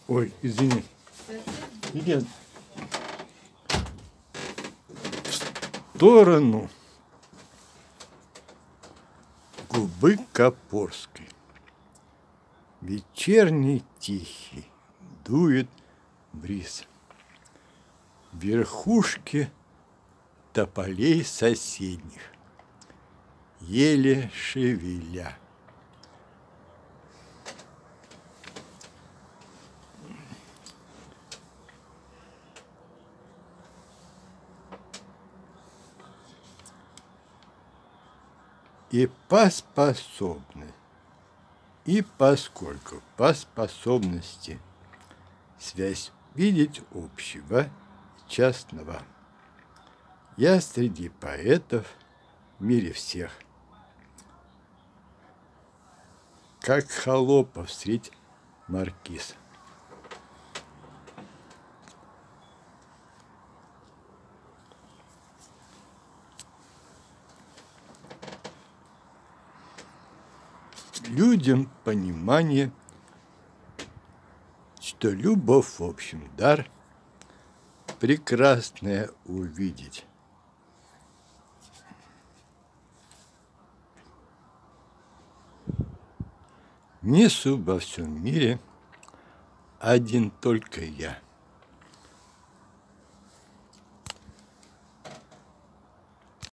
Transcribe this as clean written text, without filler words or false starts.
Ой, извини. Иди в сторону губы Копорской. Вечерний тихий дует бриз. Верхушки тополей соседних еле шевеля. И поскольку по способности связь видеть общего и частного, я среди поэтов в мире всех, как холопов средь маркиз. Людям понимание, что любовь в общем дар, прекрасное увидеть. Несу во всем мире один только я.